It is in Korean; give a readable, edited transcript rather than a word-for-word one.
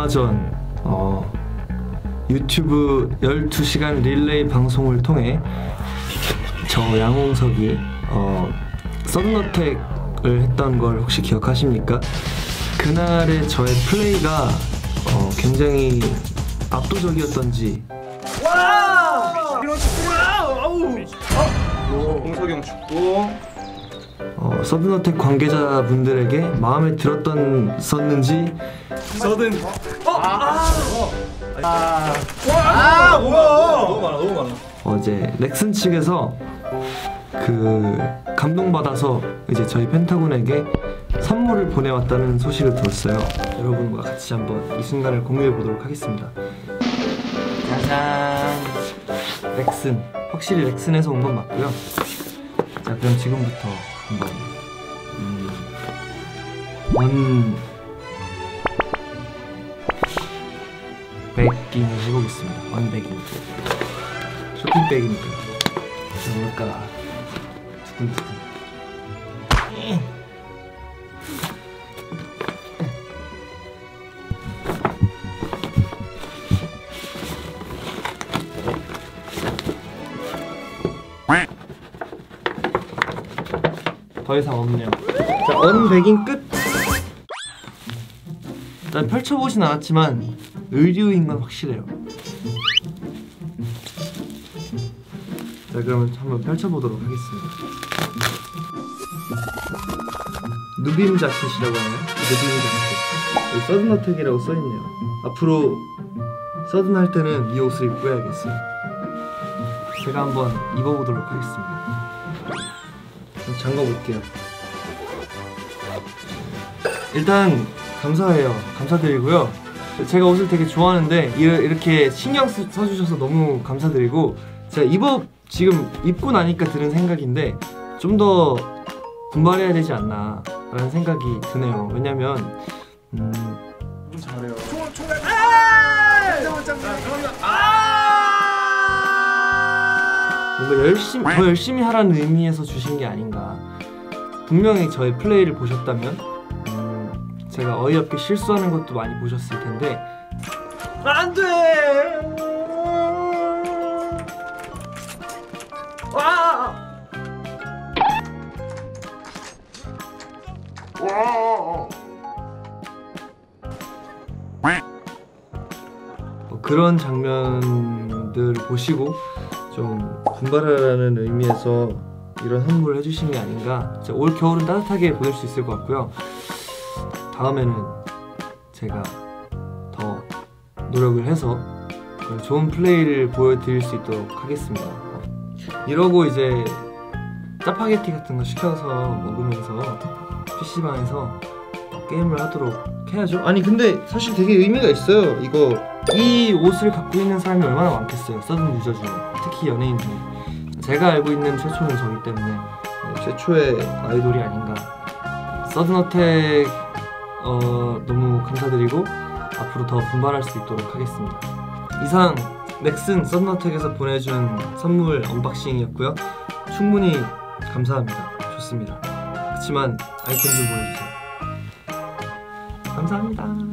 얼마 전 유튜브 12시간 릴레이 방송을 통해 저 양홍석이 서든어택을 했던 걸 혹시 기억하십니까? 그날의 저의 플레이가 굉장히 압도적이었던지. 와! 홍석이 형 죽고 서든어택 관계자분들에게 마음에 들었었는지 뭐야! 너무 많아. 어제 넥슨 측에서 감동받아서 이제 저희 펜타곤에게 선물을 보내왔다는 소식을 들었어요. 여러분과 같이 한번 이 순간을 공유해 보도록 하겠습니다. 짜잔! 넥슨, 확실히 넥슨에서 온 건 맞고요. 자, 그럼 지금부터 한번 언백잉을 해보겠습니다. 언백잉. 쇼핑백이니까 뭘까? 두근두근. 더 이상 없네요. 자, 언백잉 끝! 일단 펼쳐보진 않았지만 의류인 건 확실해요. 자, 그러면 한번 펼쳐보도록 하겠습니다. 누빔 자켓이라고 하나요? 누빔 자켓. 여기 서든어택이라고 써있네요. 앞으로 서든 할 때는 이 옷을 입고 해야겠어요. 제가 한번 입어보도록 하겠습니다. 잠궈볼게요. 일단 감사해요. 감사드리고요. 제가 옷을 되게 좋아하는데 이렇게 신경 써주셔서 너무 감사드리고, 제가 지금 입고 나니까 드는 생각인데 좀 더 분발해야 되지 않나 라는 생각이 드네요. 왜냐면 잘해요. 뭔가 더 열심히 하라는 의미에서 주신 게 아닌가. 분명히 저의 플레이를 보셨다면 제가 어이없게 실수하는 것도 많이 보셨을 텐데. 안 돼! 와! 그런 장면들을 보시고 좀 분발하라는 의미에서 이런 선물을 해주신 게 아닌가. 올 겨울은 따뜻하게 보낼 수 있을 것 같고요. 다음에는 제가 더 노력을 해서 좋은 플레이를 보여드릴 수 있도록 하겠습니다. 이러고 이제 짜파게티 같은 거 시켜서 먹으면서 PC방에서 게임을 하도록 해야죠. 아니 근데 사실 되게 의미가 있어요. 이 옷을 갖고 있는 사람이 얼마나 많겠어요. 서든 유저 중에, 특히 연예인 중에. 제가 알고 있는 최초는 저기 때문에 최초의 아이돌이 아닌가. 서든어택 너무 감사드리고 앞으로 더 분발할 수 있도록 하겠습니다. 이상 넥슨 서든어택에서 보내준 선물 언박싱이었고요. 충분히 감사합니다. 좋습니다. 그렇지만 아이템 좀 보여주세요. 감사합니다.